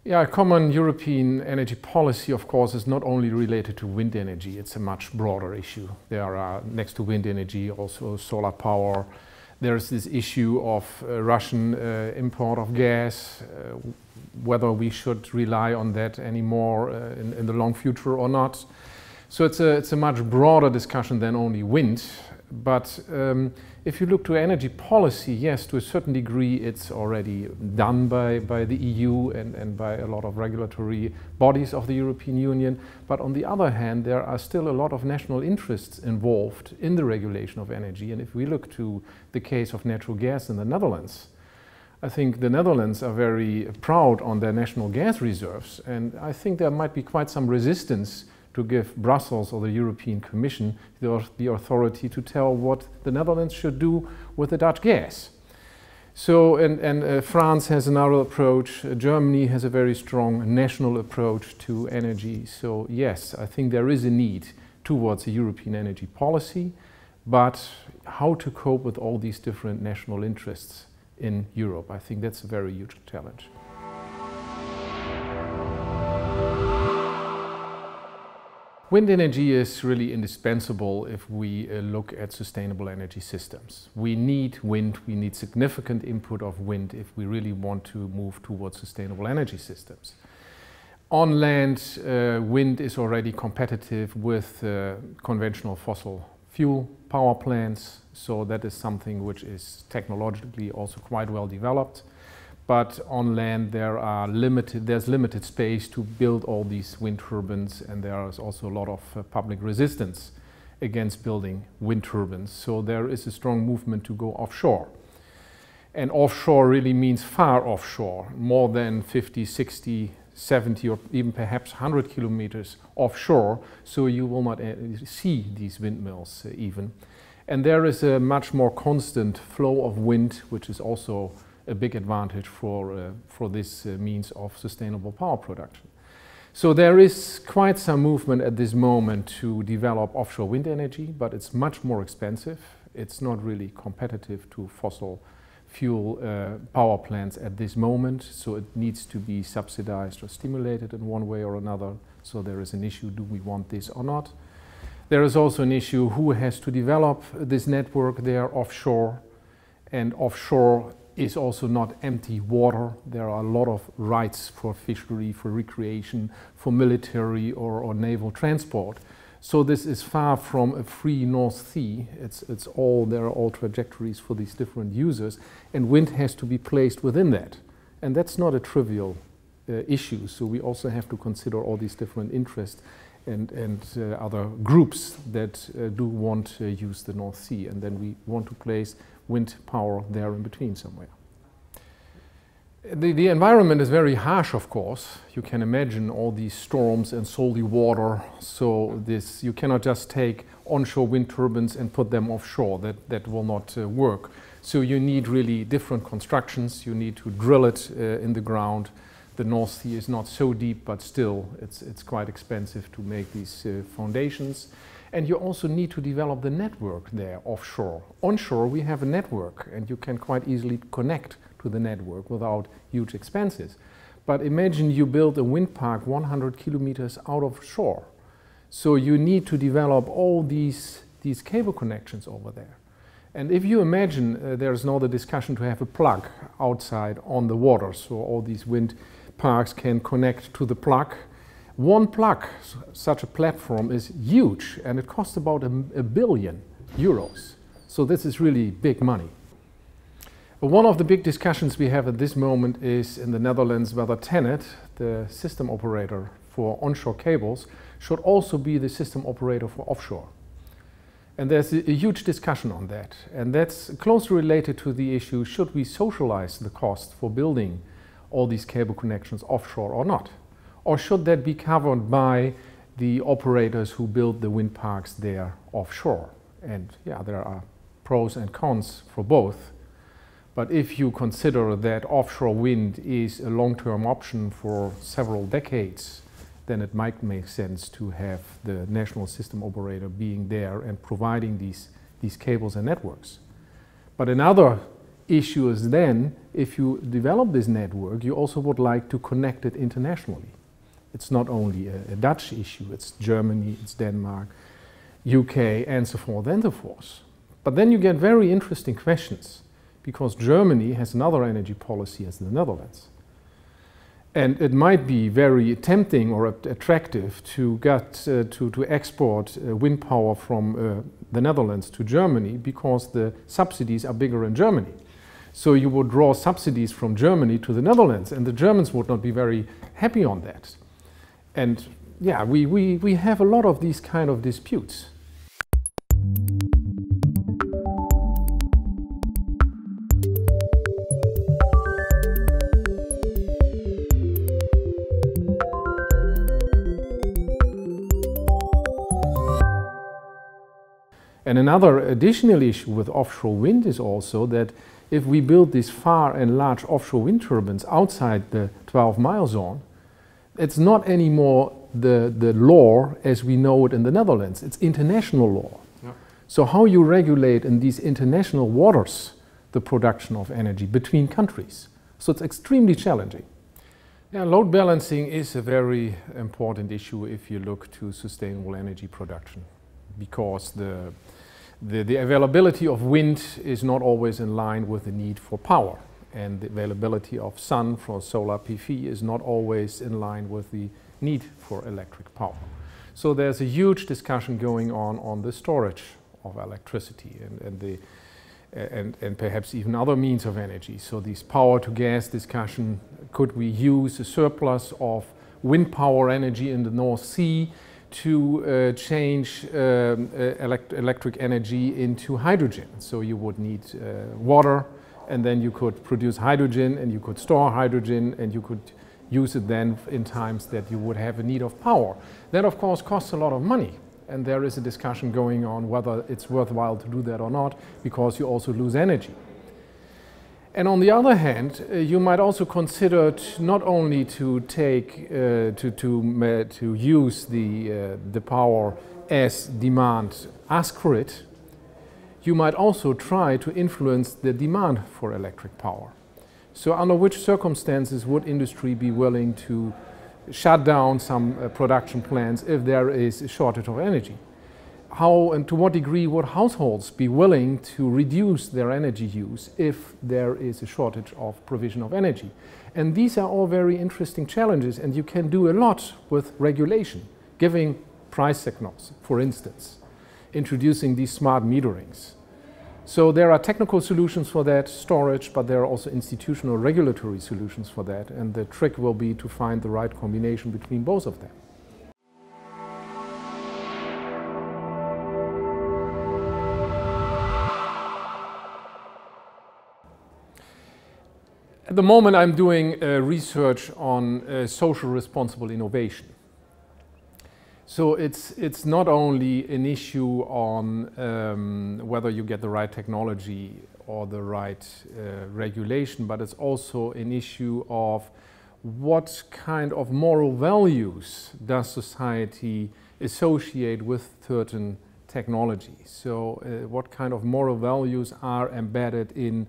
Yeah, a common European energy policy, of course, is not only related to wind energy, it's a much broader issue. There are, next to wind energy, also solar power. There's this issue of Russian import of gas, whether we should rely on that anymore in the long future or not. So it's a much broader discussion than only wind. But if you look to energy policy, yes, to a certain degree it's already done by the EU and by a lot of regulatory bodies of the European Union. But on the other hand, there are still a lot of national interests involved in the regulation of energy. And if we look to the case of natural gas in the Netherlands, I think the Netherlands are very proud on their national gas reserves. And I think there might be quite some resistance to give Brussels or the European Commission the authority to tell what the Netherlands should do with the Dutch gas. So, France has another approach, Germany has a very strong national approach to energy. So yes, I think there is a need towards a European energy policy, but how to cope with all these different national interests in Europe, I think that's a very huge challenge. Wind energy is really indispensable if we look at sustainable energy systems. We need wind, we need significant input of wind if we really want to move towards sustainable energy systems. On land, wind is already competitive with conventional fossil fuel power plants, so that is something which is technologically also quite well developed. But on land there's limited space to build all these wind turbines, and there is also a lot of public resistance against building wind turbines. So there is a strong movement to go offshore. And offshore really means far offshore, more than 50, 60, 70 or even perhaps 100 kilometers offshore, so you will not see these windmills even. And there is a much more constant flow of wind, which is also a big advantage for this means of sustainable power production. So there is quite some movement at this moment to develop offshore wind energy, but it's much more expensive. It's not really competitive to fossil fuel power plants at this moment, so it needs to be subsidized or stimulated in one way or another. So there is an issue, do we want this or not? There is also an issue, who has to develop this network there offshore, and offshore is also not empty water. There are a lot of rights for fishery, for recreation, for military or naval transport. So this is far from a free North Sea. There are all trajectories for these different users, and wind has to be placed within that. And that's not a trivial issue. So we also have to consider all these different interests and other groups that do want to use the North Sea, and then we want to place wind power there in between somewhere. The environment is very harsh, of course. You can imagine all these storms and salty water, so you cannot just take onshore wind turbines and put them offshore. That will not work. So you need really different constructions. You need to drill it in the ground. The North Sea is not so deep, but still it's quite expensive to make these foundations. And you also need to develop the network there offshore. Onshore we have a network, and you can quite easily connect to the network without huge expenses. But imagine you build a wind park 100 kilometers out of shore. So you need to develop all these cable connections over there. And if you imagine there's now the discussion to have a plug outside on the water, so all these wind parks can connect to the plug. One plug, such a platform, is huge, and it costs about €1 billion. So this is really big money. But one of the big discussions we have at this moment is in the Netherlands whether TenneT, the system operator for onshore cables, should also be the system operator for offshore. And there's a huge discussion on that. And that's closely related to the issue, should we socialize the cost for building all these cable connections offshore or not? Or should that be covered by the operators who build the wind parks there offshore? And yeah, there are pros and cons for both. But if you consider that offshore wind is a long-term option for several decades, then it might make sense to have the national system operator being there and providing these cables and networks. But another issue is then, if you develop this network, you also would like to connect it internationally. It's not only a Dutch issue, it's Germany, it's Denmark, UK, and so forth and so forth. But then you get very interesting questions, because Germany has another energy policy as the Netherlands. And it might be very tempting or attractive to export wind power from the Netherlands to Germany, because the subsidies are bigger in Germany. So you would draw subsidies from Germany to the Netherlands, and the Germans would not be very happy on that. And yeah, we have a lot of these kind of disputes. And another additional issue with offshore wind is also that if we build these far and large offshore wind turbines outside the 12-mile zone, it's not anymore the law as we know it in the Netherlands. It's international law. Yeah. So how you regulate in these international waters the production of energy between countries. So it's extremely challenging. Yeah, load balancing is a very important issue if you look to sustainable energy production, because the availability of wind is not always in line with the need for power, and the availability of sun for solar PV is not always in line with the need for electric power. So there's a huge discussion going on the storage of electricity and perhaps even other means of energy. So this power to gas discussion, could we use a surplus of wind power energy in the North Sea to change electric energy into hydrogen? So you would need water, and then you could produce hydrogen, and you could store hydrogen, and you could use it then in times that you would have a need of power. That of course costs a lot of money, and there is a discussion going on whether it's worthwhile to do that or not, because you also lose energy. And on the other hand, you might also consider not only to take to use the power as demand asks for it, you might also try to influence the demand for electric power. So under which circumstances would industry be willing to shut down some production plants if there is a shortage of energy? How and to what degree would households be willing to reduce their energy use if there is a shortage of provision of energy? And these are all very interesting challenges, and you can do a lot with regulation, giving price signals, for instance, introducing these smart meterings. So there are technical solutions for that, storage, but there are also institutional regulatory solutions for that, and the trick will be to find the right combination between both of them. At the moment I'm doing research on social responsible innovation. So it's not only an issue on whether you get the right technology or the right regulation, but it's also an issue of what kind of moral values does society associate with certain technologies. So what kind of moral values are embedded in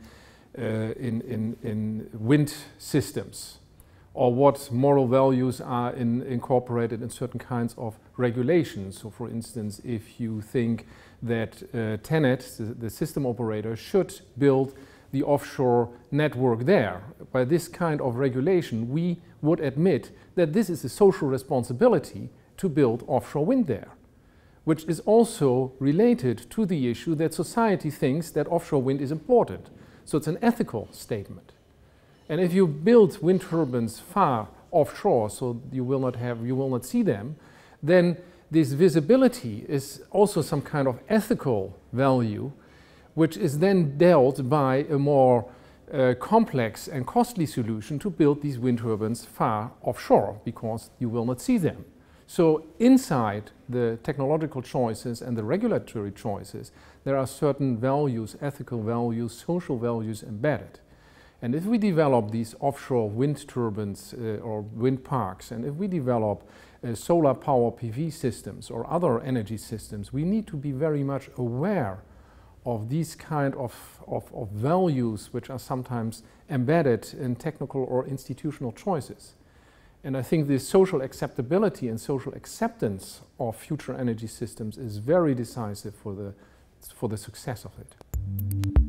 wind systems, or what moral values are incorporated in certain kinds of regulations. So for instance, if you think that TenneT, the system operator, should build the offshore network there, by this kind of regulation we would admit that this is a social responsibility to build offshore wind there, which is also related to the issue that society thinks that offshore wind is important. So it's an ethical statement. And if you build wind turbines far offshore, so you will not see them, then this visibility is also some kind of ethical value, which is then dealt by a more complex and costly solution to build these wind turbines far offshore, because you will not see them. So inside the technological choices and the regulatory choices, there are certain values, ethical values, social values embedded. And if we develop these offshore wind turbines or wind parks, and if we develop solar power PV systems or other energy systems, we need to be very much aware of these kind of values which are sometimes embedded in technical or institutional choices. And I think the social acceptability and social acceptance of future energy systems is very decisive for the success of it.